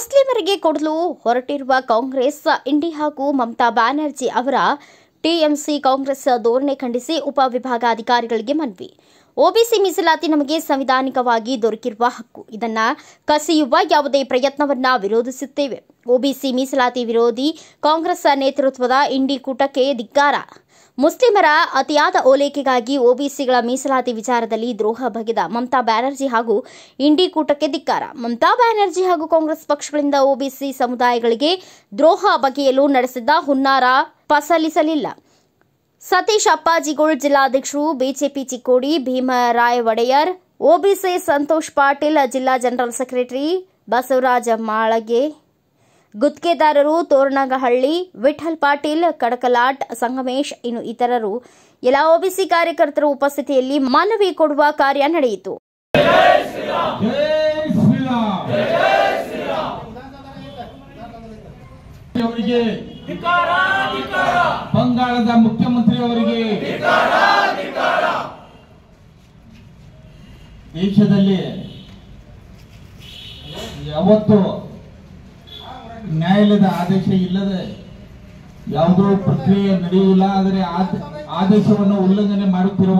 ಮುಸ್ಲಿಮರಿಗೆ ಕೊಡಲು ಹೊರಟಿರುವ ಕಾಂಗ್ರೆಸ್ ಇಂಡಿ ಹಾಗೂ ಮಮತಾ ಬ್ಯಾನರ್ಜಿ ಅವರ ಟಿಎಂಸಿ ಕಾಂಗ್ರೆಸ್ ಧೋರಣೆ ಖಂಡಿಸಿ ಉಪವಿಭಾಗಾಧಿಕಾರಿಗಳಿಗೆ ಮನವಿ. ಒಬಿಸಿ ಮೀಸಲಾತಿ ನಮಗೆ ಸಂವಿಧಾನಿಕವಾಗಿ ದೊರಕಿರುವ ಹಕ್ಕು. ಇದನ್ನ ಕಸಿಯುವ ಯಾವುದೇ ಪ್ರಯತ್ನವನ್ನ ವಿರೋಧಿಸುತ್ತೇವೆ. ಒಬಿಸಿ ಮೀಸಲಾತಿ ವಿರೋಧಿ ಕಾಂಗ್ರೆಸ್ ನೇತೃತ್ವದ ಇಂಡಿ ಕೂಟಕ್ಕೆ ಧಿಕ್ಕಾರ. ಮುಸ್ಲಿಮರ ಅತಿಯಾದ ಓಲೈಕೆಗಾಗಿ ಒಬಿಸಿಗಳ ಮೀಸಲಾತಿ ವಿಚಾರದಲ್ಲಿ ದ್ರೋಹ ಬಗೆದ ಮಮತಾ ಬ್ಯಾನರ್ಜಿ ಹಾಗೂ ಇಂಡಿ ಕೂಟಕ್ಕೆ ಧಿಕ್ಕಾರ. ಮಮತಾ ಬ್ಯಾನರ್ಜಿ ಹಾಗೂ ಕಾಂಗ್ರೆಸ್ ಪಕ್ಷಗಳಿಂದ ಒಬಿಸಿ ಸಮುದಾಯಗಳಿಗೆ ದ್ರೋಹ ಬಗೆಯಲು ನಡೆಸಿದ್ದ ಹುನ್ನಾರ ಫಸಲಿಸಲಿಲ್ಲ. ಸತೀಶ್ ಅಪ್ಪಾಜಿಗೋಳ್ ಜಿಲ್ಲಾಧ್ಯಕ್ಷರು, ಬಿಜೆಪಿ ಚಿಕ್ಕೋಡಿ ಭೀಮರಾಯ ಒಡೆಯರ್, ಒಬಿಸಿ ಸಂತೋಷ್ ಪಾಟೀಲ್, ಜಿಲ್ಲಾ ಜನರಲ್ ಸೆಕ್ರೆಟರಿ ಬಸವರಾಜ ಮಾಳಗೆ, ಗುತ್ತಿಗೆದಾರರು ತೋರಣಗಹಳ್ಳಿ, ವಿಠಲ್ ಪಾಟೀಲ್, ಕಡಕಲಾಟ್, ಸಂಗಮೇಶ್ ಇನ್ನು ಇತರರು ಎಲ್ಲ ಒಬಿಸಿ ಕಾರ್ಯಕರ್ತರ ಉಪಸ್ಥಿತಿಯಲ್ಲಿ ಮನವಿ ಕೊಡುವ ಕಾರ್ಯ ನಡೆಯಿತು. ಬಂಗಾಳದ ಮುಖ್ಯಮಂತ್ರಿ ಅವರಿಗೆ ದೇಶದಲ್ಲಿ ಯಾವತ್ತು ನ್ಯಾಯಾಲಯದ ಆದೇಶ ಇಲ್ಲದೆ ಯಾವುದೋ ಪ್ರಕ್ರಿಯೆ ನಡೆಯುವುದಿಲ್ಲ. ಆದರೆ ಆದೇಶವನ್ನು ಉಲ್ಲಂಘನೆ ಮಾಡುತ್ತಿರುವ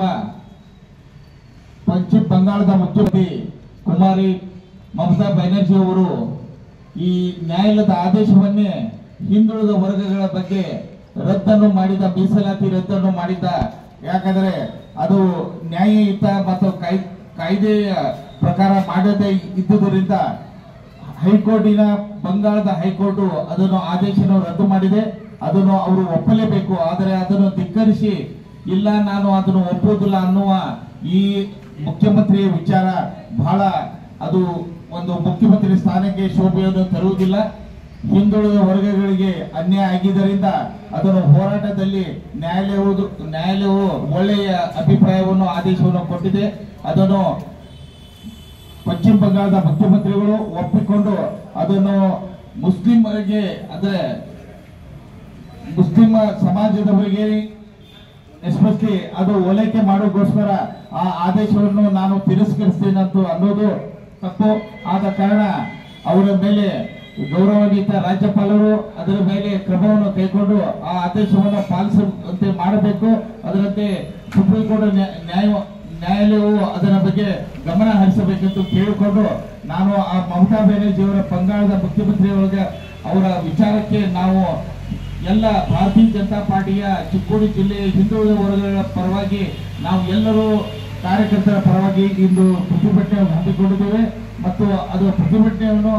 ಪಶ್ಚಿಮ ಬಂಗಾಳದ ಮುಖ್ಯಮಂತ್ರಿ ಕುಮಾರಿ ಮಮತಾ ಬ್ಯಾನರ್ಜಿ ಅವರು ಈ ನ್ಯಾಯಾಲಯದ ಆದೇಶವನ್ನೇ ಹಿಂದುಳಿದ ವರ್ಗಗಳ ಬಗ್ಗೆ ರದ್ದನ್ನು ಮಾಡಿದ, ಮೀಸಲಾತಿ ರದ್ದನ್ನು ಮಾಡಿದ್ದ. ಯಾಕಂದ್ರೆ ಅದು ನ್ಯಾಯಯುತ ಮತ್ತು ಕಾಯ್ದೆಯ ಪ್ರಕಾರ ಮಾಡದೇ ಇದ್ದುದರಿಂದ ಹೈಕೋರ್ಟಿನ ಬಂಗಾಳದ ಹೈಕೋರ್ಟ್ ಅದನ್ನು ಆದೇಶವನ್ನು ರದ್ದು ಮಾಡಿದೆ. ಅದನ್ನು ಅವರು ಒಪ್ಪಲೇಬೇಕು. ಆದರೆ ಅದನ್ನು ಧಿಕ್ಕರಿಸಿ ಇಲ್ಲ ನಾನು ಅದನ್ನು ಒಪ್ಪುವುದಿಲ್ಲ ಅನ್ನುವ ಈ ಮುಖ್ಯಮಂತ್ರಿಯ ವಿಚಾರ ಬಹಳ ಅದು ಒಂದು ಮುಖ್ಯಮಂತ್ರಿ ಸ್ಥಾನಕ್ಕೆ ಶೋಭೆಯನ್ನು ತರುವುದಿಲ್ಲ. ಹಿಂದುಳಿದ ವರ್ಗಗಳಿಗೆ ಅನ್ಯಾಯ ಆಗಿದ್ದರಿಂದ ಅದನ್ನು ಹೋರಾಟದಲ್ಲಿ ನ್ಯಾಯಾಲಯವು ಒಳ್ಳೆಯ ಅಭಿಪ್ರಾಯವನ್ನು ಆದೇಶವನ್ನು ಕೊಟ್ಟಿದೆ. ಅದನ್ನು ಪಶ್ಚಿಮ ಬಂಗಾಳದ ಮುಖ್ಯಮಂತ್ರಿಗಳು ಒಪ್ಪಿಕೊಂಡು ಅದನ್ನು ಮುಸ್ಲಿಮರಿಗೆ ಅಂದ್ರೆ ಮುಸ್ಲಿಂ ಸಮಾಜದವರಿಗೆ ಎಸ್ಪೆಷಲಿ ಅದು ಓಲೈಕೆ ಮಾಡೋಕ್ಕೋಸ್ಕರ ಆ ಆದೇಶವನ್ನು ನಾನು ತಿರಸ್ಕರಿಸ್ತೇನೆ ಅನ್ನೋದು ತಪ್ಪು. ಆದ ಕಾರಣ ಅವರ ಮೇಲೆ ಗೌರವಾನ್ವಿತ ರಾಜ್ಯಪಾಲರು ಅದರ ಮೇಲೆ ಕ್ರಮವನ್ನು ಕೈಗೊಂಡು ಆ ಆದೇಶವನ್ನು ಪಾಲಿಸುವಂತೆ ಮಾಡಬೇಕು. ಅದರಂತೆ ಸುಪ್ರೀಂ ಕೋರ್ಟ್ ನ್ಯಾಯಾಲಯವು ಅದರ ಬಗ್ಗೆ ಗಮನ ಹರಿಸಬೇಕೆಂದು ಕೇಳಿಕೊಂಡು ನಾನು ಆ ಮಮತಾ ಬ್ಯಾನರ್ಜಿ ಅವರ ಬಂಗಾಳದ ಮುಖ್ಯಮಂತ್ರಿ ಅವರ ವಿಚಾರಕ್ಕೆ ನಾವು ಎಲ್ಲ ಭಾರತೀಯ ಜನತಾ ಪಾರ್ಟಿಯ ಚಿಕ್ಕೋಡಿ ಜಿಲ್ಲೆಯ ಹಿಂದುಳಿದ ವರ್ಗಗಳ ಪರವಾಗಿ ನಾವು ಎಲ್ಲರೂ ಕಾರ್ಯಕರ್ತರ ಪರವಾಗಿ ಇಂದು ಪ್ರತಿಭಟನೆಯನ್ನು ಹಮ್ಮಿಕೊಂಡಿದ್ದೇವೆ ಮತ್ತು ಅದು ಪ್ರತಿಭಟನೆಯನ್ನು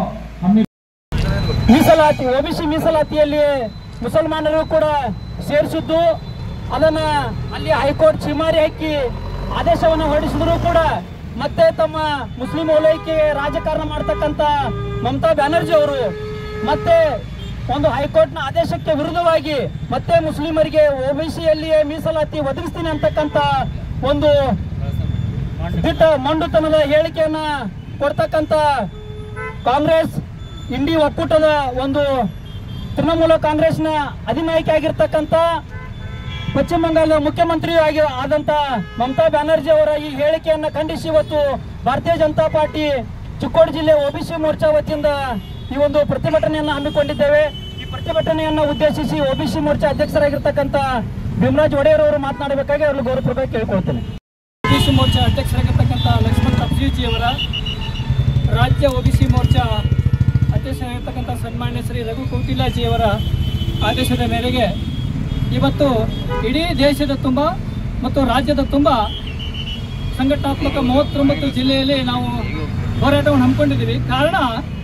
ಮೀಸಲಾತಿ ಒಬಿಸಿ ಮೀಸಲಾತಿಯಲ್ಲಿ ಮುಸಲ್ಮಾನರು ಕೂಡ ಸೇರಿಸಿದ್ದು ಅದನ್ನ ಅಲ್ಲಿ ಹೈಕೋರ್ಟ್ ಚಿಮಾರಿ ಹಾಕಿ ಆದೇಶವನ್ನು ಹೊರಡಿಸಿದ್ರು ಕೂಡ ಮತ್ತೆ ತಮ್ಮ ಮುಸ್ಲಿಂ ಓಲೈಕೆ ರಾಜಕಾರಣ ಮಾಡತಕ್ಕಂತ ಮಮತಾ ಬ್ಯಾನರ್ಜಿ ಅವರು ಮತ್ತೆ ಒಂದು ಹೈಕೋರ್ಟ್ನ ಆದೇಶಕ್ಕೆ ವಿರುದ್ಧವಾಗಿ ಮತ್ತೆ ಮುಸ್ಲಿಮರಿಗೆ ಒಬಿಸಿಯಲ್ಲಿಯೇ ಮೀಸಲಾತಿ ಒದಗಿಸ್ತೀನಿ ಅಂತಕ್ಕಂತ ಒಂದು ದಿಟ್ಟ ಮಂಡುತನದ ಹೇಳಿಕೆಯನ್ನ ಕೊಡ್ತಕ್ಕಂತ ಕಾಂಗ್ರೆಸ್ ಇಂಡಿ ಒಕ್ಕೂಟದ ಒಂದು ತೃಣಮೂಲ ಕಾಂಗ್ರೆಸ್ನ ಅಧಿನಾಯಕಿ ಆಗಿರ್ತಕ್ಕಂಥ ಪಶ್ಚಿಮ ಬಂಗಾಳದ ಮುಖ್ಯಮಂತ್ರಿ ಆದಂತ ಮಮತಾ ಬ್ಯಾನರ್ಜಿ ಅವರ ಈ ಹೇಳಿಕೆಯನ್ನು ಖಂಡಿಸಿ ಇವತ್ತು ಭಾರತೀಯ ಜನತಾ ಪಾರ್ಟಿ ಚಿಕ್ಕೋಡಿ ಜಿಲ್ಲೆ ಒಬಿಸಿ ಮೋರ್ಚಾ ವತಿಯಿಂದ ಈ ಒಂದು ಪ್ರತಿಭಟನೆಯನ್ನು ಹಮ್ಮಿಕೊಂಡಿದ್ದೇವೆ. ಈ ಪ್ರತಿಭಟನೆಯನ್ನು ಉದ್ದೇಶಿಸಿ ಒಬಿಸಿ ಮೋರ್ಚಾ ಅಧ್ಯಕ್ಷರಾಗಿರ್ತಕ್ಕಂಥ ಭೀಮರಾಜ್ ಒಡೆಯರ್ ಅವರು ಮಾತನಾಡಬೇಕಾಗಿ ಅವರಲ್ಲಿ ಗೌರವಪೂರ್ವಕ ಕೇಳಿಕೊಳ್ತೇನೆ. ಒಬಿಸಿ ಮೋರ್ಚಾ ಅಧ್ಯಕ್ಷರಾಗಿರ್ತಕ್ಕಂಥ ಲಕ್ಷ್ಮಣ್ ಕಬ್ಜಿಜಿ ಅವರ ರಾಜ್ಯ ಒಬಿಸಿ ಮೋರ್ಚಾ ಅಧ್ಯಕ್ಷರಾಗಿರ್ತಕ್ಕಂಥ ಸನ್ಮಾನ್ಯ ಶ್ರೀ ರಘು ಕೌಟಿಲ್ಯಜಿಯವರ ಆದೇಶದ ಮೇರೆಗೆ ಇವತ್ತು ಇಡೀ ದೇಶದ ತುಂಬ ಮತ್ತು ರಾಜ್ಯದ ತುಂಬ ಸಂಘಟನಾತ್ಮಕ 39 ಜಿಲ್ಲೆಯಲ್ಲಿ ನಾವು ಹೋರಾಟವನ್ನು ಹಮ್ಮಿಕೊಂಡಿದ್ದೀವಿ. ಕಾರಣ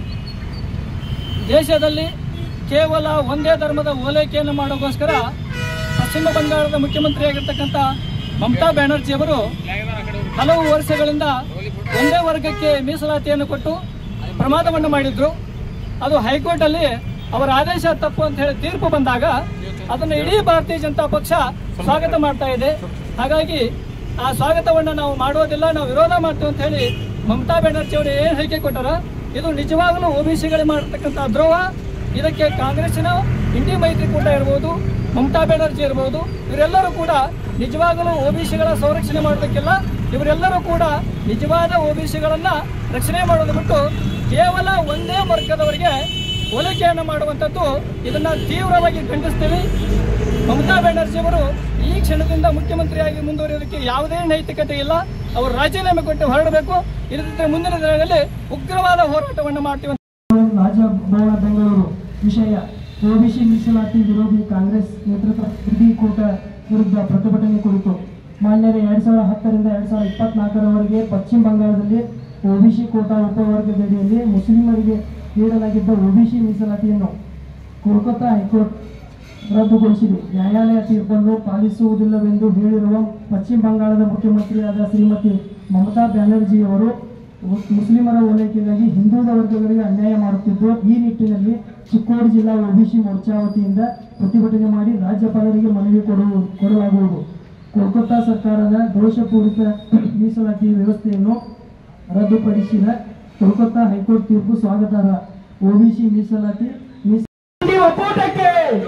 ದೇಶದಲ್ಲಿ ಕೇವಲ ಒಂದೇ ಧರ್ಮದ ಓಲೈಕೆಯನ್ನು ಮಾಡೋಕ್ಕೋಸ್ಕರ ಪಶ್ಚಿಮ ಬಂಗಾಳದ ಮುಖ್ಯಮಂತ್ರಿಯಾಗಿರ್ತಕ್ಕಂಥ ಮಮತಾ ಬ್ಯಾನರ್ಜಿ ಅವರು ಹಲವು ವರ್ಷಗಳಿಂದ ಒಂದೇ ವರ್ಗಕ್ಕೆ ಮೀಸಲಾತಿಯನ್ನು ಕೊಟ್ಟು ಪ್ರಮಾದವನ್ನು ಮಾಡಿದ್ರು. ಅದು ಹೈಕೋರ್ಟಲ್ಲಿ ಅವರ ಆದೇಶ ತಪ್ಪು ಅಂತ ಹೇಳಿ ತೀರ್ಪು ಬಂದಾಗ ಅದನ್ನು ಇಡೀ ಭಾರತೀಯ ಜನತಾ ಪಕ್ಷ ಸ್ವಾಗತ ಮಾಡ್ತಾ ಇದೆ. ಹಾಗಾಗಿ ಆ ಸ್ವಾಗತವನ್ನು ನಾವು ಮಾಡೋದಿಲ್ಲ, ನಾವು ವಿರೋಧ ಮಾಡ್ತೀವಿ ಅಂತ ಹೇಳಿ ಮಮತಾ ಬ್ಯಾನರ್ಜಿ ಅವರು ಏನು ಹೇಳಿಕೆ ಕೊಟ್ಟಾರ ಇದು ನಿಜವಾಗಲೂ ಒಬಿಸಿಗಳಿಗೆ ಮಾಡಿರ್ತಕ್ಕಂಥ ದ್ರೋಹ. ಇದಕ್ಕೆ ಕಾಂಗ್ರೆಸ್ಸಿನ ಇಂಡಿ ಮೈತ್ರಿಕೂಟ ಇರ್ಬೋದು, ಮಮತಾ ಬ್ಯಾನರ್ಜಿ ಇರ್ಬೋದು, ಇವರೆಲ್ಲರೂ ಕೂಡ ನಿಜವಾಗಲೂ ಒಬಿಸಿಗಳ ಸಂರಕ್ಷಣೆ ಮಾಡಬೇಕಿಲ್ಲ. ಇವರೆಲ್ಲರೂ ಕೂಡ ನಿಜವಾದ ಒಬಿಸಿಗಳನ್ನ ರಕ್ಷಣೆ ಮಾಡೋದು ಬಿಟ್ಟು ಕೇವಲ ಒಂದೇ ವರ್ಗದವರಿಗೆ ಹೋಲಿಕೆಯನ್ನು ಮಾಡುವಂಥದ್ದು ಇದನ್ನ ತೀವ್ರವಾಗಿ ಖಂಡಿಸ್ತೀವಿ. ಮಮತಾ ಬ್ಯಾನರ್ಜಿ ಅವರು ಈ ಕ್ಷಣದಿಂದ ಮುಖ್ಯಮಂತ್ರಿಯಾಗಿ ಮುಂದುವರಿಯೋದಕ್ಕೆ ಯಾವುದೇ ನೈತಿಕತೆ ಇಲ್ಲ. ಅವರು ರಾಜೀನಾಮೆ ಕೊಟ್ಟು ಹೊರಡಬೇಕು. ಇಲ್ಲದಿದ್ದರೆ ಮುಂದಿನ ದಿನಗಳಲ್ಲಿ ಉಗ್ರವಾದ ಹೋರಾಟವನ್ನು ಮಾಡ್ತೀವಿ. ರಾಜಭವನ ಬೆಂಗಳೂರು ವಿಷಯ ಒಬಿಸಿ ಮೀಸಲಾತಿ ವಿರೋಧಿ ಕಾಂಗ್ರೆಸ್ ನೇತೃತ್ವ ಕೋಟ ವಿರುದ್ಧ ಪ್ರತಿಭಟನೆ ಕುರಿತು ಮಾನ್ಯರೇ 2010ರಿಂದ 2024ರವರೆಗೆ ಪಶ್ಚಿಮ ಬಂಗಾಳದಲ್ಲಿ ಒಬಿಸಿ ಕೋಟಾ ಉಪವರ್ಗದಡಿಯಲ್ಲಿ ಮುಸ್ಲಿಮರಿಗೆ ನೀಡಲಾಗಿದ್ದ ಒಬಿಸಿ ಮೀಸಲಾತಿಯನ್ನು ಕೋಲ್ಕತ್ತಾ ಹೈಕೋರ್ಟ್ ರದ್ದುಗೊಳಿಸಿದೆ. ನ್ಯಾಯಾಲಯ ತೀರ್ಪನ್ನು ಪಾಲಿಸುವುದಿಲ್ಲವೆಂದು ಹೇಳಿರುವ ಪಶ್ಚಿಮ ಬಂಗಾಳದ ಮುಖ್ಯಮಂತ್ರಿಯಾದ ಶ್ರೀಮತಿ ಮಮತಾ ಬ್ಯಾನರ್ಜಿಯವರು ಮುಸ್ಲಿಮರ ಓಲೈಕೆಗಾಗಿ ಹಿಂದುಳಿದ ವರ್ಗಗಳಿಗೆ ಅನ್ಯಾಯ ಮಾಡುತ್ತಿದ್ದು, ಈ ನಿಟ್ಟಿನಲ್ಲಿ ಚಿಕ್ಕೋಡಿ ಜಿಲ್ಲಾ ಒಬಿಸಿ ಮೋರ್ಚಾ ವತಿಯಿಂದ ಪ್ರತಿಭಟನೆ ಮಾಡಿ ರಾಜ್ಯಪಾಲರಿಗೆ ಮನವಿ ಕೊಡಲಾಗುವುದು. ಕೋಲ್ಕತ್ತಾ ಸರ್ಕಾರದ ದೋಷಪೂರಿತ ಮೀಸಲಾತಿ ವ್ಯವಸ್ಥೆಯನ್ನು ರದ್ದುಪಡಿಸಿದ ಕೋಲ್ಕತ್ತಾ ಹೈಕೋರ್ಟ್ ತೀರ್ಪು ಸ್ವಾಗತಾರ್ಹ. ಒಬಿಸಿ ಮೀಸಲಾತಿ ಒಕ್ಕೂಟಕ್ಕೆ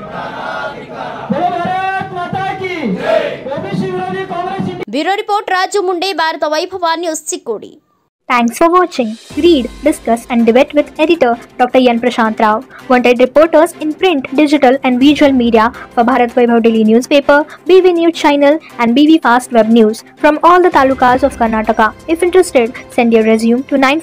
ಒಬಿಸಿ ವಿರೋಧಿ Congress. Bureau report Raju Munde, Bharat Vaibhav news, Chikkodi. Thanks for watching. Read, discuss and debate with editor Dr. Yan Prashant Rao. Wanted reporters in print, digital and visual media for Bharat Vaibhav Daily Newspaper, BV News Channel and BV Fast Web News from all the talukas of Karnataka. If interested, send your resume to 9